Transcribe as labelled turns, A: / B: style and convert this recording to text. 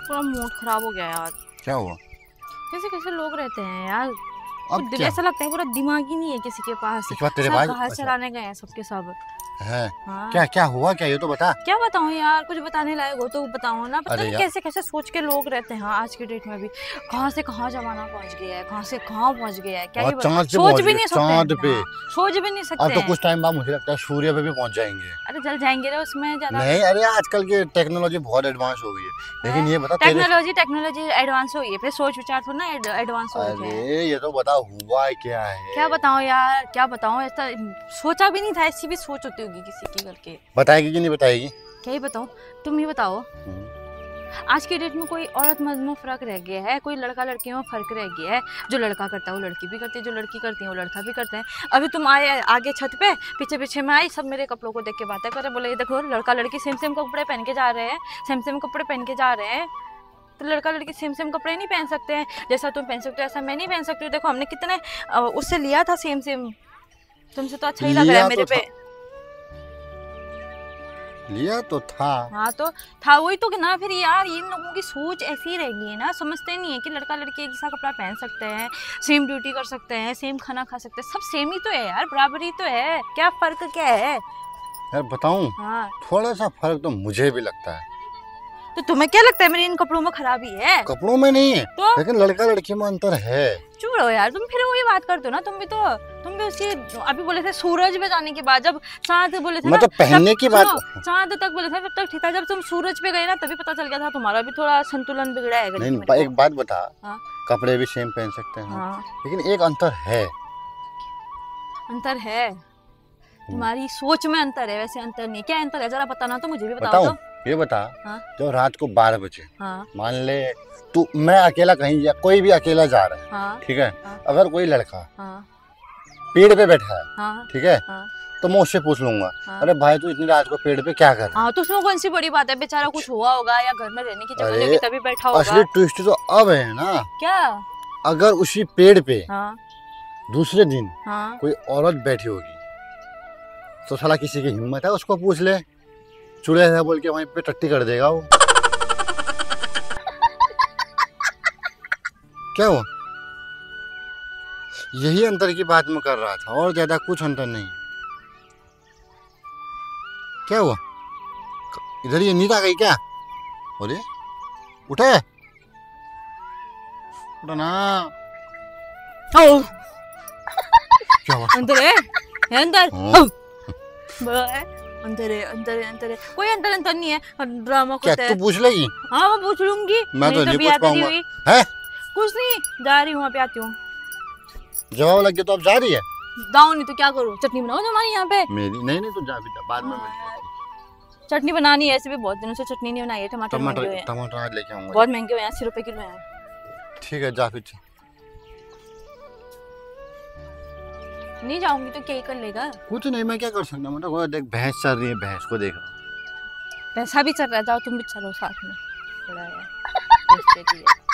A: पूरा मूड खराब हो गया यार।
B: क्या हुआ?
A: कैसे कैसे लोग रहते हैं यार।
B: अब क्या?
A: ऐसा लगता है पूरा दिमाग ही नहीं है किसी के पास।
B: तेरे पास
A: कहाँ चलाने गए हैं सबके सब
B: है।
A: हाँ।
B: क्या क्या हुआ क्या, ये तो बता।
A: क्या बताऊं यार, कुछ बताने लायक हो तो बताओ ना। पता नहीं
B: यार।
A: कैसे कैसे सोच के लोग रहते हैं आज के डेट में भी। कहाँ से कहाँ जमाना पहुंच गया है, कहाँ से कहाँ पहुंच गया है। क्या ये सोच भी नहीं सकते,
B: चांद पे
A: सोच भी नहीं सकते।
B: अब तो कुछ टाइम बाद मुझे लगता है सूर्य पे भी पहुंच जाएंगे।
A: अरे जल जाएंगे रे उसमें ज्यादा
B: नहीं। अरे आजकल की टेक्नोलॉजी बहुत एडवांस हो गई है। लेकिन ये बता,
A: टेक्नोलॉजी एडवांस हुई है, फिर सोच विचार थोड़ा ना एडवांस हो गए हैं।
B: अरे ये तो बता हुआ क्या है।
A: क्या बताऊं यार, क्या बताऊं। ऐसा सोचा भी नहीं था, ऐसी भी सोच होती होगी किसी की करके।
B: बताएगी कि नहीं बताएगी?
A: क्या ही बताऊं, तुम ही बताओ। आज की डेट में कोई औरत मर्द में फर्क रह गया है, कोई लड़का लड़की में फर्क रह गया है। जो लड़का करता है वो लड़की भी करती है, जो लड़की करती है वो लड़का भी करते हैं। अभी तुम आए आगे छत पे, पीछे पीछे में आई, सब मेरे कपड़ों को देख के बातें करे, बोले ये देखो लड़का लड़की सेम सेम कपड़े पहन के जा रहे हैं, सेम सेम कपड़े पहन के जा रहे हैं। तो लड़का लड़की सेम सेम कपड़े नहीं पहन सकते हैं। जैसा तुम पहन सकते हो ऐसा मैं नहीं पहन सकती हूँ। देखो हमने कितने उससे लिया था सेम सेम, तुमसे तो अच्छा ही लग रहा है मेरे पे।
B: लिया तो था।
A: हाँ तो था, वही तो ना। फिर यार इन लोगों की सोच ऐसी ही रह गई है ना, समझते नहीं है कि लड़का लड़की एक जैसा कपड़ा पहन सकते हैं, सेम ड्यूटी कर सकते हैं, सेम खाना खा सकते हैं। सब सेम ही तो है यार, बराबरी तो है। क्या फर्क क्या है
B: यार बताऊं?
A: हाँ।
B: थोड़ा सा फर्क तो मुझे भी लगता है।
A: तो तुम्हें क्या लगता है मेरे इन कपड़ों में खराबी है?
B: कपड़ों में नहीं है
A: तो?
B: लेकिन लड़का लड़की में अंतर है।
A: चुप रहो यार, तुम फिर वही बात करते हो ना। तुम भी उसकी अभी बोले थे सूरज पे जाने के बाद, जब चांद बोले थे
B: मतलब पहनने की बात,
A: चांद तक बोले थे तब तक ठीक था। जब तुम सूरज पे गए ना तभी पता चल गया था तुम्हारा भी थोड़ा संतुलन बिगड़ा है।
B: नहीं एक बात बता।
A: हाँ?
B: कपड़े भी सेम पहन सकते हैं
A: हाँ।
B: लेकिन एक अंतर है।
A: अंतर है? तुम्हारी सोच में अंतर है, वैसे अंतर नहीं। क्या अंतर है जरा बताना तो मुझे भी बताओ। तो
B: ये बता।
A: हाँ?
B: जो रात को 12 बजे
A: हाँ?
B: मान ले तू, मैं अकेला कहीं या कोई भी अकेला जा रहा है।
A: हाँ?
B: ठीक है।
A: हाँ?
B: अगर कोई लड़का
A: हाँ?
B: पेड़ पे बैठा है।
A: हाँ?
B: ठीक है।
A: हाँ?
B: तो मैं उससे पूछ लूंगा।
A: हाँ?
B: अरे भाई तू इतनी रात को पेड़ पे क्या कर रहा है?
A: हाँ तो उसमें कौन सी बड़ी बात है, बेचारा कुछ हुआ होगा या घर में रहने की जगह लेके तभी बैठा होगा।
B: असली ट्विस्ट तो अब है ना।
A: क्या?
B: अगर उसी पेड़ पे
A: हाँ?
B: दूसरे दिन
A: हाँ?
B: कोई औरत बैठी होगी तो साला किसी की हिम्मत है उसको पूछ ले, चूल्हे से बोल के वहीं पे टट्टी कर देगा वो। क्या हुआ? यही अंतर की बात मैं कर रहा था और ज्यादा कुछ अंतर नहीं। क्या हुआ? इधर ये नींद आ गई क्या? अरे उठे, उठा ना। क्या हुआ?
A: अंदर है अंदर। अंदर है अंदर है अंदर है। कोई अंदर अंदर नहीं है, ड्रामा
B: क्या तू पूछ लेगी?
A: हाँ मैं पूछ लूंगी।
B: मैं तो नहीं पूछ पाऊंगा। है
A: कुछ नहीं, जा रही हूँ वहाँ पे, आती हूँ।
B: जवाब लग गया तो अब जा रही है?
A: जाऊँ नहीं तो क्या करूँ, चटनी बनाओ जो हमारे यहाँ पे।
B: मेरी नहीं नहीं, तू जा भी जा, बाद में
A: चटनी बनानी है। ऐसे भी बहुत दिनों से चटनी नहीं बनाई है। टमाटर
B: टमाटर आज लेके आऊंगा।
A: बहुत महंगे हुए हैं, 80 रुपए किलो है।
B: ठीक है जा फिर।
A: नहीं जाऊंगी तो क्या कर लेगा?
B: कुछ नहीं, मैं क्या कर सकता हूँ। मतलब देख भैंस चल रही है, भैंस को देख रहा हूँ।
A: पैसा भी चल रहा है, जाओ तुम भी चलो साथ में। बड़ा है